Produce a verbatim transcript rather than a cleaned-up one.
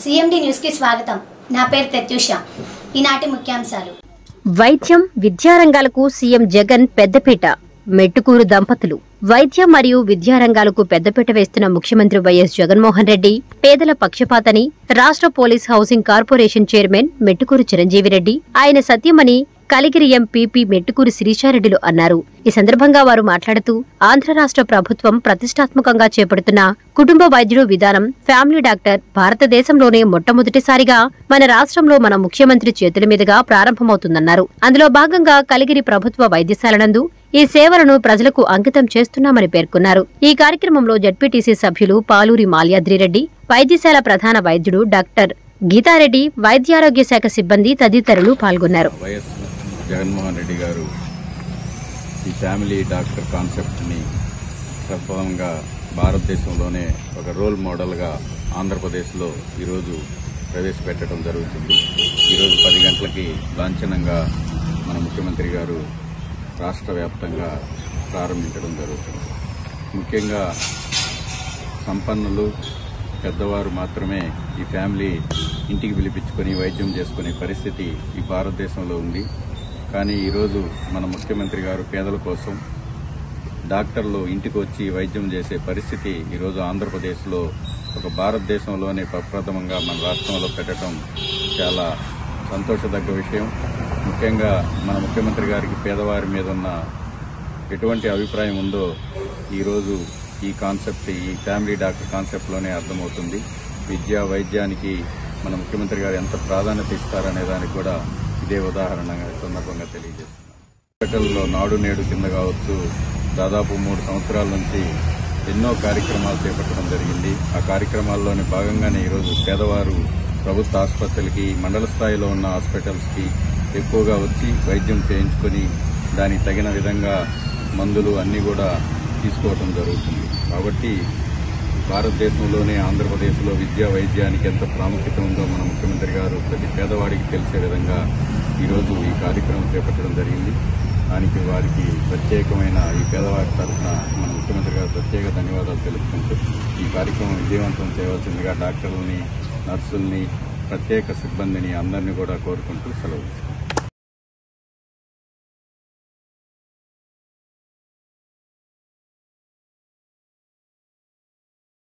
CMD news కి స్వాగతం. నా పేరు ప్రత్యూష. ఈనాటి ముఖ్యాంశాలు. వైద్యం విద్యారంగాలకు సీఎం జగన్ పెద్దపీట. మెట్టుకూరు దంపతులు. వైద్యం మరియు విద్యారంగాలకు పెద్దపీట వేస్తున్న ముఖ్యమంత్రి వైఎస్ జగన్మోహన్ రెడ్డి పేదల పక్షపాతని రాష్ట్ర police housing corporation chairman Mettukuru Chiranjeevi Reddy, ఆయన సత్యమని కలిగిరి ఎంపీపీ మెట్టుకూరు శిరీషారెడ్డిలు అన్నారు. ఈ సందర్భంగా వారు మాట్లాడుతూ ఆంధ్ర రాష్ట్ర ప్రభుత్వం ప్రతిష్టాత్మకంగా చేపడుతున్న కుటుంబ వైద్యుడు విధానం ఫ్యామిలీ డాక్టర్ భారతదేశంలోనే మొట్టమొదటిసారిగా మన రాష్ట్రంలో మన ముఖ్యమంత్రి చేతుల మీదుగా ప్రారంభమవుతుందన్నారు. అందులో భాగంగా కలిగిరి ప్రభుత్వ వైద్యశాలనందు ఈ సేవలను ప్రజలకు అంకితం చేస్తున్నామని పేర్కొన్నారు. ఈ కార్యక్రమంలో జడ్పీటీసీ సభ్యులు పాలూరి మాల్యాద్రిరెడ్డి, వైద్యశాల ప్రధాన వైద్యుడు డాక్టర్ గీతారెడ్డి, వైద్యారోగ్య శాఖ సిబ్బంది తదితరులు పాల్గొన్నారు. జగన్మోహన్ రెడ్డి గారు ఈ ఫ్యామిలీ డాక్టర్ కాన్సెప్ట్ ని ప్రధానంగా భారతదేశంలోనే ఒక రోల్ మోడల్ గా ఆంధ్రప్రదేశ్ లో ఈరోజు ప్రవేశపెట్టడం జరుగుతుంది. ఈరోజు పది గంటలకి లాంఛనంగా మన ముఖ్యమంత్రి గారు రాష్ట్ర వ్యాప్తంగా ప్రారంభించడం జరుగుతుంది. ముఖ్యంగా సంపన్నులు, పెద్దవారు మాత్రమే ఈ ఫ్యామిలీ ఇంటికి పిలిపించుకొని వైద్యం చేసుకునే పరిస్థితి ఈ భారతదేశంలో ఉంది. కానీ ఈరోజు మన ముఖ్యమంత్రి గారు పేదల కోసం డాక్టర్లు ఇంటికి వచ్చి వైద్యం చేసే పరిస్థితి ఈరోజు ఆంధ్రప్రదేశ్లో ఒక భారతదేశంలోనే ప్రప్రథమంగా మన రాష్ట్రంలో పెట్టడం చాలా సంతోషదగ్గ విషయం. ముఖ్యంగా మన ముఖ్యమంత్రి గారికి పేదవారి మీద ఉన్న ఎటువంటి అభిప్రాయం ఉందో ఈరోజు ఈ కాన్సెప్ట్, ఈ ఫ్యామిలీ డాక్టర్ కాన్సెప్ట్లోనే అర్థమవుతుంది. విద్య వైద్యానికి మన ముఖ్యమంత్రి గారు ఎంత ప్రాధాన్యత ఇస్తారనే దానికి కూడా ఇదే ఉదాహరణగా సందర్భంగా తెలియజేస్తున్నారు. హాస్పిటల్లో నాడు నేడు కింద కావచ్చు, దాదాపు మూడు సంవత్సరాల నుంచి ఎన్నో కార్యక్రమాలు చేపట్టడం జరిగింది. ఆ కార్యక్రమాల్లోని భాగంగానే ఈరోజు పేదవారు ప్రభుత్వ ఆసుపత్రులకి, మండల స్థాయిలో ఉన్న హాస్పిటల్స్కి ఎక్కువగా వచ్చి వైద్యం చేయించుకొని దానికి తగిన విధంగా మందులు అన్నీ కూడా తీసుకోవడం జరుగుతుంది. కాబట్టి భారతదేశంలోనే ఆంధ్రప్రదేశ్లో విద్యా వైద్యానికి ఎంత ప్రాముఖ్యత ఉందో మన ముఖ్యమంత్రి గారు ప్రతి పేదవాడికి తెలిసే విధంగా ఈరోజు ఈ కార్యక్రమం చేపట్టడం జరిగింది. దానికి వారికి ప్రత్యేకమైన ఈ పేదవారి తరఫున మన ముఖ్యమంత్రి గారు ప్రత్యేక ధన్యవాదాలు తెలుపుకుంటూ ఈ కార్యక్రమం విజయవంతం చేయవలసిందిగా డాక్టర్లని, నర్సుల్ని, ప్రత్యేక సిబ్బందిని అందరినీ కూడా కోరుకుంటూ సెలవు.